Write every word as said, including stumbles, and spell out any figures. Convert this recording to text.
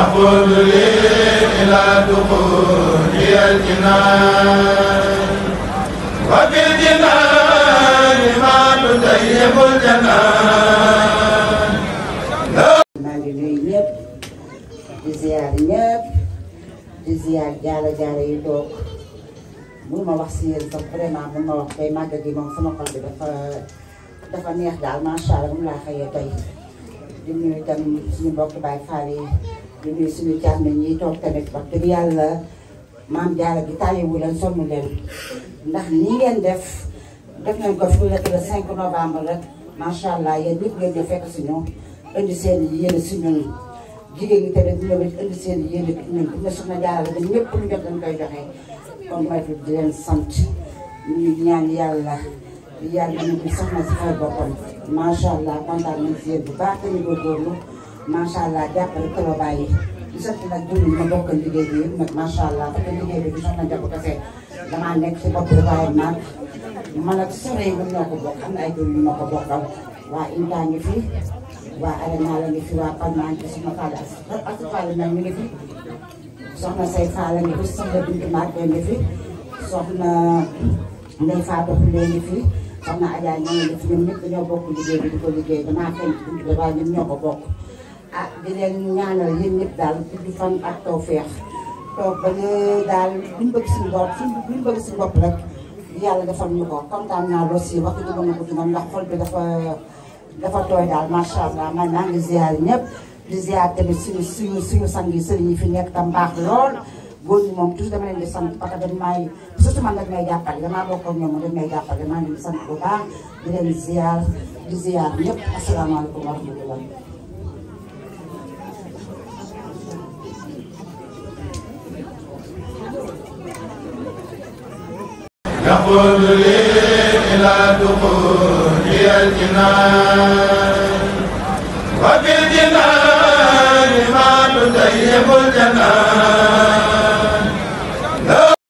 يقول لي إلى دخولي الجنان وفي الجنان ما تطيب الجنان. maa ngi nuyu ñëpp di ziar ñëpp di ziar jaara jaara yi toog mun ma wax si yéen sax vraiment mun ma wax tey màggal gi moom sama xol bi dafa dafa neex daal macha allah moom laa xëyee tey di nuyu itam suñu mbokk Baay Faal yi di nuyu suñu càmmiñ ñi toog tamit wax dëgg yàlla maam jaara gi tàyyiwu leen sonn leen ndax nii ngeen def def nañ ko fi le cinq novembre rek macha allah yéen ñëpp ngeen ñëw fekk si ñu indi seen yéene si ñun jigéen ñi tamit ñoom it indi seen yéene si ñun bu ñu soxna jaarale dañ ñëpp lu jot dañ koy joxe kon mooy fi di leen sant ñu ñaan yàlla yàlla ñu ngi soxna si fay boppam macha allah kontaan nañ si yéen bu baax te ñu góorgóorlu macha allah jàppale toloba yi di sant nag dund ma bokkal liggéey bi yëpp nag macha allah parce que liggéey bi du soxna Jabu kese damaa nekk si bopp bi waaye nag man ak soxna yi ñoo ko bokk am na ay jur yu ma ko bokkal waa Inta ngi fi waa Arena la ngi fi waa Palma ngi fi soxna Fall ak Fall nag mi ngi fi soxna Say Fall ngi fi soxna Bintu Màgg ngi fi soxna Ndey Fatou Khoule ngi fi soxna Adja ñoo ngi fi ñoom ñëpp dañoo bokk liggéey bi di ko liggéey damaa fenn buntu bi waaye ñun ñoo ko bokk ah di leen ñaanal yéen ñëpp daal gudd fan ak tawfeex toog ba ñu daal buñ bëgg suñu bopp suñu buñ bëgg suñu bopp rek yàlla defal ñu ko kontaan naa lool si wax dëgg ma ko ci moom ndax xol bi dafa dafa tooy daal macha allah man maa ngi ziar ñëpp di ziar tamit suñu suñu suñu sang yi sëriñ yi fi nekk tam baax lool góor ñi moom toujours dama leen di sant parce que dañ may surtout man dañ may jàppale damaa bokk ak ñoom dañ may jàppale maa ngi leen di sant bu baax di leen ziar di ziar ñëpp asalaamaaleykum wa rahmatulah. يقول لي إلى دخولي الجنان وفي